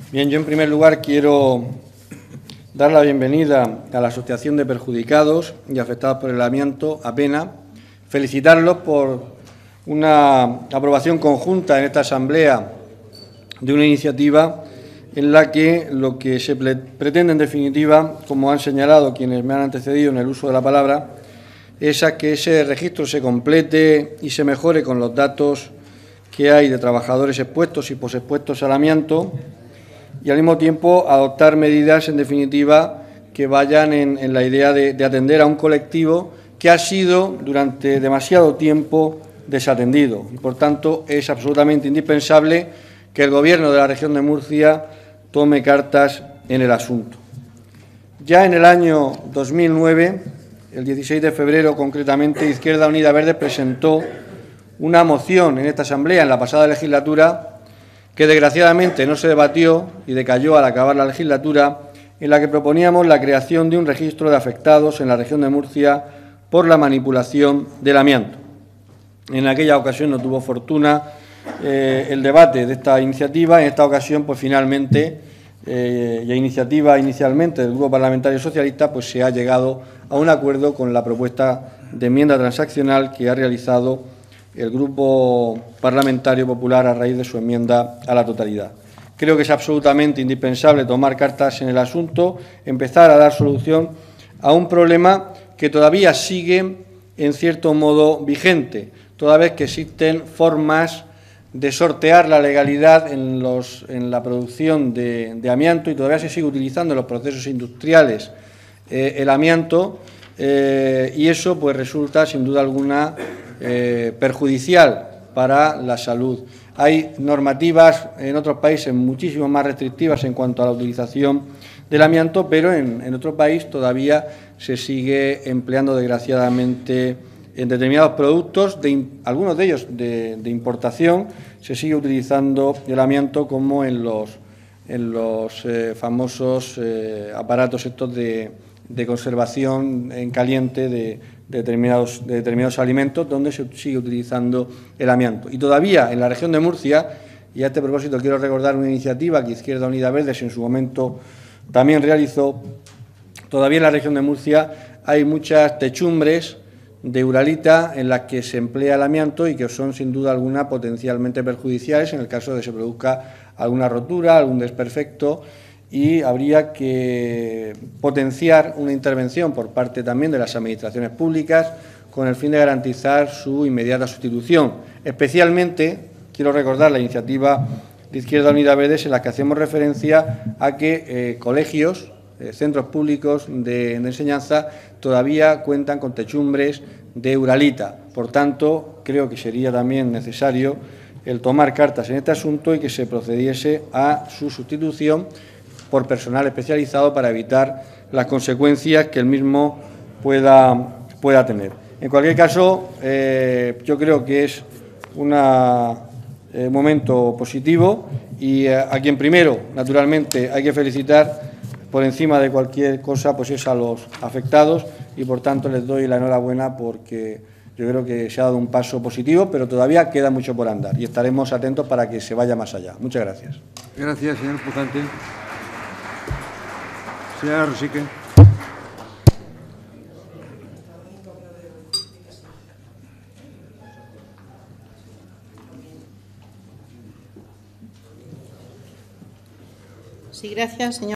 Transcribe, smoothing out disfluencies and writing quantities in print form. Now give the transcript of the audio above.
Bien, yo en primer lugar quiero dar la bienvenida a la Asociación de Perjudicados y Afectados por el Amianto, APENA, felicitarlos por una aprobación conjunta en esta Asamblea de una iniciativa en la que lo que se pretende en definitiva, como han señalado quienes me han antecedido en el uso de la palabra, es a que ese registro se complete y se mejore con los datos que hay de trabajadores expuestos y posexpuestos al amianto, y al mismo tiempo adoptar medidas, en definitiva, que vayan en la idea de atender a un colectivo que ha sido durante demasiado tiempo desatendido. Y, por tanto, es absolutamente indispensable que el Gobierno de la región de Murcia tome cartas en el asunto. Ya en el año 2009, el 16 de febrero concretamente, Izquierda Unida Verde presentó una moción en esta Asamblea en la pasada legislatura que desgraciadamente no se debatió y decayó al acabar la legislatura, en la que proponíamos la creación de un registro de afectados en la región de Murcia por la manipulación del amianto. En aquella ocasión no tuvo fortuna el debate de esta iniciativa. En esta ocasión, pues finalmente, y a iniciativa inicialmente del Grupo Parlamentario Socialista, pues se ha llegado a un acuerdo con la propuesta de enmienda transaccional que ha realizado el Grupo Parlamentario Popular a raíz de su enmienda a la totalidad. Creo que es absolutamente indispensable tomar cartas en el asunto, empezar a dar solución a un problema que todavía sigue, en cierto modo, vigente, toda vez que existen formas de sortear la legalidad en la producción de amianto y todavía se sigue utilizando en los procesos industriales el amianto, y eso pues resulta, sin duda alguna, perjudicial para la salud. Hay normativas en otros países muchísimo más restrictivas en cuanto a la utilización del amianto, pero en otro país todavía se sigue empleando, desgraciadamente, en determinados productos, algunos de ellos de importación, se sigue utilizando el amianto como en los famosos aparatos estos de conservación en caliente de determinados alimentos, donde se sigue utilizando el amianto. Y todavía en la región de Murcia, y a este propósito quiero recordar una iniciativa que Izquierda Unida Verdes en su momento también realizó, todavía en la región de Murcia hay muchas techumbres de uralita en las que se emplea el amianto y que son, sin duda alguna, potencialmente perjudiciales en el caso de que se produzca alguna rotura, algún desperfecto, y habría que potenciar una intervención por parte también de las administraciones públicas con el fin de garantizar su inmediata sustitución. Especialmente, quiero recordar la iniciativa de Izquierda Unida Verdes en la que hacemos referencia a que colegios, centros públicos de enseñanza todavía cuentan con techumbres de uralita. Por tanto, creo que sería también necesario el tomar cartas en este asunto y que se procediese a su sustitución por personal especializado para evitar las consecuencias que el mismo pueda tener. En cualquier caso, yo creo que es un momento positivo y a quien primero, naturalmente, hay que felicitar por encima de cualquier cosa, pues es a los afectados y, por tanto, les doy la enhorabuena porque yo creo que se ha dado un paso positivo, pero todavía queda mucho por andar y estaremos atentos para que se vaya más allá. Muchas gracias. Gracias, señor Pujante. Señora Rosique. Sí, gracias, señor.